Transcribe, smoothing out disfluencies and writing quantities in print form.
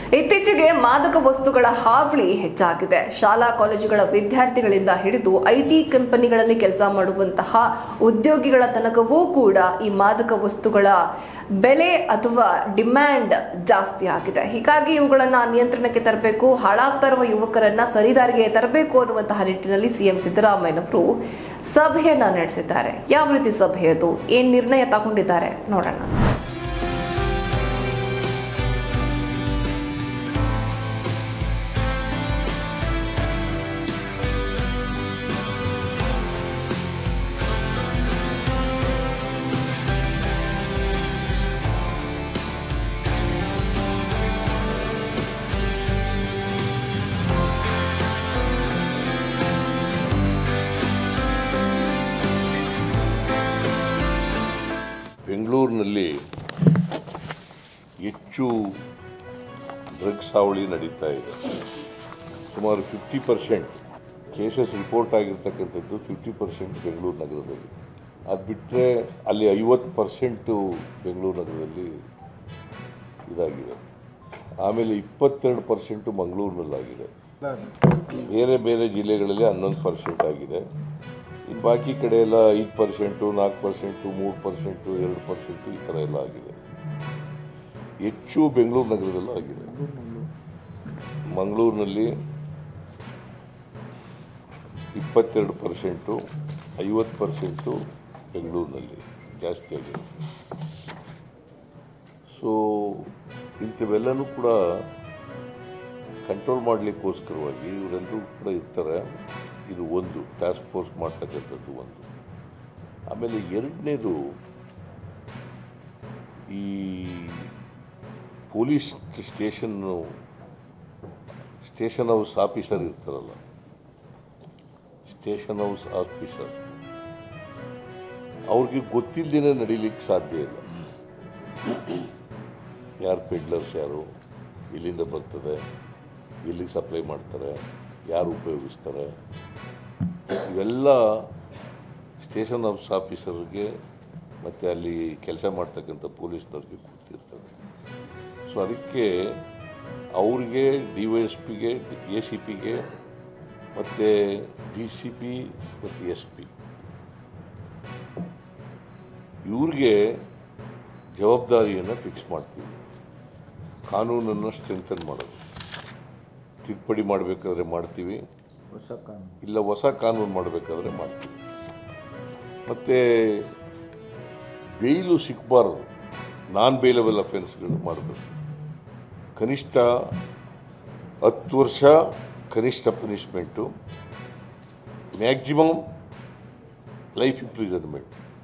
ಇತ್ತೀಚೆಗೆ ಮಾದಕ ವಸ್ತುಗಳ ಹಾವಳಿ ಹೆಚ್ಚಾಗಿದೆ. ಶಾಲಾ ಕಾಲೇಜುಗಳ ವಿದ್ಯಾರ್ಥಿಗಳಿಂದ ಹಿಡಿದು ಐಟಿ ಕಂಪನಿಗಳಲ್ಲಿ ಕೆಲಸ ಮಾಡುವಂತಹ ಉದ್ಯೋಗಿಗಳ ತನಕವೂ ಕೂಡ ಈ ಮಾದಕ ವಸ್ತುಗಳ ಬೆಲೆ ಅಥವಾ ಡಿಮ್ಯಾಂಡ್ ಜಾಸ್ತಿ ಆಗಿದೆ. ಹೀಗಾಗಿ ಇವುಗಳನ್ನ ನಿಯಂತ್ರಣಕ್ಕೆ ತರಬೇಕು, ಹಾಳಾಗ್ತಾ ಇರುವ ಯುವಕರನ್ನ ಸರಿದಾರಿಗೆ ತರಬೇಕು ಅನ್ನುವಂತಹ ನಿಟ್ಟಿನಲ್ಲಿ ಸಿಎಂ ಸಿದ್ದರಾಮಯ್ಯನವರು ಸಭೆಯನ್ನ ನಡೆಸಿದ್ದಾರೆ. ಯಾವ ರೀತಿ ಸಭೆ ಅದು, ಏನ್ ನಿರ್ಣಯ ತಗೊಂಡಿದ್ದಾರೆ ನೋಡೋಣ. ಬೆಂಗಳೂರಿನಲ್ಲಿ ಹೆಚ್ಚು ಡ್ರಗ್ಸ್ ಹಾವಳಿ ನಡೀತಾ ಇದೆ. ಸುಮಾರು 50% ಕೇಸಸ್ ರಿಪೋರ್ಟ್ ಆಗಿರ್ತಕ್ಕಂಥದ್ದು 50% ಬೆಂಗಳೂರು ನಗರದಲ್ಲಿ. ಅದು ಬಿಟ್ಟರೆ ಅಲ್ಲಿ 50% ಬೆಂಗಳೂರು ನಗರದಲ್ಲಿ ಇದಾಗಿದೆ. ಆಮೇಲೆ 22% ಮಂಗಳೂರಿನಲ್ಲಾಗಿದೆ. ಬೇರೆ ಬೇರೆ ಜಿಲ್ಲೆಗಳಲ್ಲಿ 11% ಆಗಿದೆ. ಇನ್ನು ಬಾಕಿ ಕಡೆ ಎಲ್ಲ 5%, 4%, 3%, 2% ಈ ಥರ ಎಲ್ಲ ಆಗಿದೆ. ಹೆಚ್ಚು ಬೆಂಗಳೂರು ನಗರದಲ್ಲೂ ಆಗಿದೆ. ಮಂಗಳೂರಿನಲ್ಲಿ 22%, 50% ಬೆಂಗಳೂರಿನಲ್ಲಿ ಜಾಸ್ತಿ ಆಗಿದೆ. ಸೊ ಇಂಥವೆಲ್ಲನೂ ಕೂಡ ಕಂಟ್ರೋಲ್ ಮಾಡಲಿಕ್ಕೋಸ್ಕರವಾಗಿ ಇವರೆಲ್ಲರೂ ಕೂಡ ಇರ್ತಾರೆ. ಇದು ಒಂದು ಟಾಸ್ಕ್ ಫೋರ್ಸ್ ಮಾಡ್ತಕ್ಕಂಥದ್ದು ಒಂದು. ಆಮೇಲೆ ಎರಡನೇದು, ಈ ಪೊಲೀಸ್ ಸ್ಟೇಷನ್ ಹೌಸ್ ಆಫೀಸರ್ ಇರ್ತಾರಲ್ಲ, ಸ್ಟೇಷನ್ ಹೌಸ್ ಆಫೀಸರ್ ಅವ್ರಿಗೆ ಗೊತ್ತಿಲ್ಲದೇನೆ ನಡೀಲಿಕ್ಕೆ ಸಾಧ್ಯ ಇಲ್ಲ. ಯಾರು ಪೆಡ್ಲರ್ಸ್, ಯಾರು ಎಲ್ಲಿಂದ ಬರ್ತದೆ, ಎಲ್ಲಿಗೆ ಸಪ್ಲೈ ಮಾಡ್ತಾರೆ, ಯಾರು ಉಪಯೋಗಿಸ್ತಾರೆ, ಇವೆಲ್ಲ ಸ್ಟೇಷನ್ ಹೌಸ್ ಆಫೀಸರ್ಗೆ ಮತ್ತು ಅಲ್ಲಿ ಕೆಲಸ ಮಾಡ್ತಕ್ಕಂಥ ಪೊಲೀಸ್ನವ್ರಿಗೆ ಗೊತ್ತಿರ್ತದೆ. ಸೊ ಅದಕ್ಕೆ ಅವ್ರಿಗೆ DYSPಗೆ, ACPಗೆ ಮತ್ತು DCP ಮತ್ತು SP ಇವ್ರಿಗೆ ಜವಾಬ್ದಾರಿಯನ್ನು ಫಿಕ್ಸ್ ಮಾಡ್ತೀವಿ. ಕಾನೂನನ್ನು ಸ್ಟ್ರೆಂಥನ್ ಮಾಡೋದು, ತಿದ್ದುಪಡಿ ಮಾಡಬೇಕಾದ್ರೆ ಮಾಡ್ತೀವಿ, ಇಲ್ಲ ಹೊಸ ಕಾನೂನು ಮಾಡಬೇಕಾದ್ರೆ ಮಾಡ್ತೀವಿ. ಮತ್ತು ಬೇಯ್ಲು ಸಿಕ್ಕಬಾರ್ದು, ನಾನ್ ಬೇಲಬಲ್ ಅಫೆನ್ಸ್ಗಳು ಮಾಡಬೇಕು. ಕನಿಷ್ಠ 10 ವರ್ಷ ಕನಿಷ್ಠ ಪನಿಷ್ಮೆಂಟು, ಮ್ಯಾಕ್ಸಿಮಮ್ ಲೈಫ್ ಇಂಪ್ರಿಸನ್ಮೆಂಟ್.